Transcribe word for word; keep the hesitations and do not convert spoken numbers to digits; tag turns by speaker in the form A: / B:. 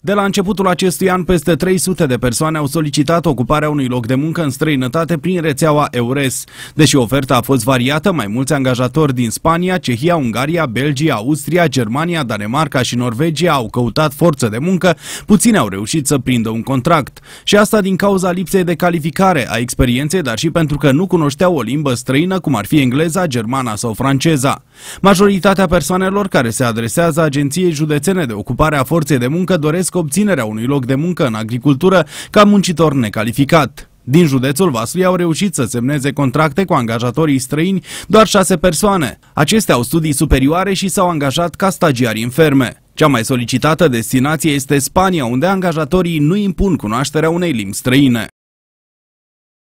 A: De la începutul acestui an, peste trei sute de persoane au solicitat ocuparea unui loc de muncă în străinătate prin rețeaua EURES. Deși oferta a fost variată, mai mulți angajatori din Spania, Cehia, Ungaria, Belgia, Austria, Germania, Danemarca și Norvegia au căutat forță de muncă, puțini au reușit să prindă un contract. Și asta din cauza lipsei de calificare, a experienței, dar și pentru că nu cunoșteau o limbă străină, cum ar fi engleza, germana sau franceza. Majoritatea persoanelor care se adresează Agenției Județene de Ocupare a Forței de Muncă doresc obținerea unui loc de muncă în agricultură ca muncitor necalificat. Din județul Vaslui au reușit să semneze contracte cu angajatorii străini doar șase persoane. Acestea au studii superioare și s-au angajat ca stagiari în ferme. Cea mai solicitată destinație este Spania, unde angajatorii nu impun cunoașterea unei limbi străine.